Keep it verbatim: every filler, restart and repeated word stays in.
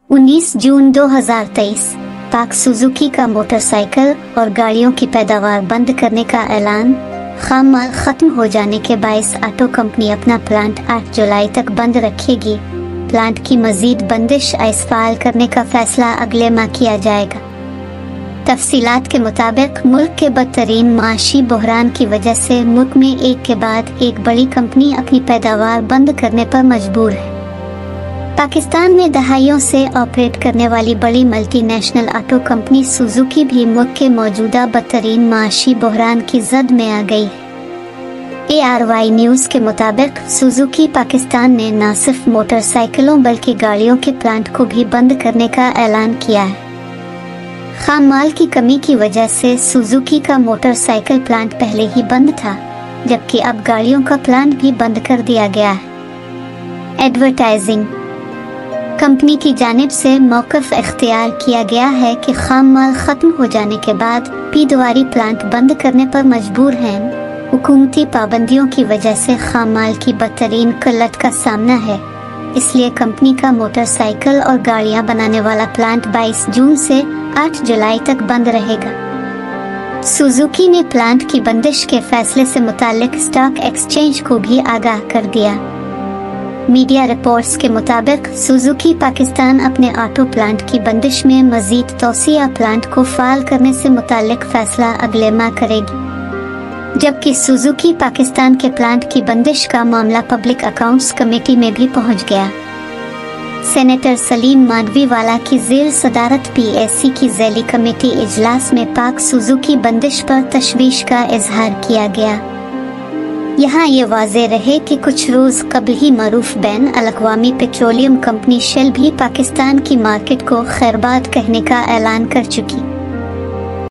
उन्नीस जून दो हज़ार तेईस पाक सुजुकी का मोटरसाइकिल और गाड़ियों की पैदावार बंद करने का ऐलान। खाम माल खत्म हो जाने के बायस ऑटो कंपनी अपना प्लांट आठ जुलाई तक बंद रखेगी। प्लांट की मजीद बंदिश आइसफाल करने का फैसला अगले माह किया जाएगा। तफसीलात के मुताबिक मुल्क के बदतरीन माशी बहरान की वजह से मुल्क में एक के बाद एक बड़ी कंपनी अपनी पैदावार बंद करने पर मजबूर है। पाकिस्तान में दहाइयों से ऑपरेट करने वाली बड़ी मल्टीनेशनल ऑटो कंपनी सुजुकी भी मुल्क के मौजूदा बदतरीन माशी बहरान की जद में आ गई है। ए आर वाई न्यूज़ के मुताबिक सुजुकी पाकिस्तान ने न सिर्फ मोटरसाइकिलों बल्कि गाड़ियों के प्लांट को भी बंद करने का ऐलान किया है। खाम माल की कमी की वजह से सुजुकी का मोटरसाइकिल प्लांट पहले ही बंद था, जबकि अब गाड़ियों का प्लांट भी बंद कर दिया गया है। एडवर्टाइजिंग कंपनी की जानिब से मौक़िफ़ इख्तियार किया गया है कि खाम माल ख़त्म हो जाने के बाद पीदवारी प्लांट बंद करने पर मजबूर हैं। हुकूमती पाबंदियों की वजह से खाम माल की बदतरीन किल्लत का सामना है, इसलिए कंपनी का मोटरसाइकिल और गाड़ियां बनाने वाला प्लांट बाईस जून से आठ जुलाई तक बंद रहेगा। सुजुकी ने प्लांट की बंदिश के फैसले से मुताल्लिक स्टॉक एक्सचेंज को भी आगाह कर दिया। मीडिया रिपोर्ट्स के मुताबिक सुजुकी पाकिस्तान अपने ऑटो प्लांट की बंदिश में मजीद तोसिया प्लांट को फाल करने से मुताल्लिक फैसला अगले माह करेगी, जबकि सुजुकी पाकिस्तान के प्लांट की बंदिश का मामला पब्लिक अकाउंट्स कमेटी में भी पहुंच गया। सेनेटर सलीम मांडवीवाला की ज़ेर सदारत पी एस सी की ज़ैली कमेटी इजलास में पाक सुजुकी बंदिश पर तशवीश का इजहार किया गया। यहाँ ये वाज़े रहे कि कुछ रोज़ कबल ही मरूफ बैन अल-अक़वामी पेट्रोलियम कंपनी शेल भी पाकिस्तान की मार्केट को खैरबाद कहने का ऐलान कर चुकी।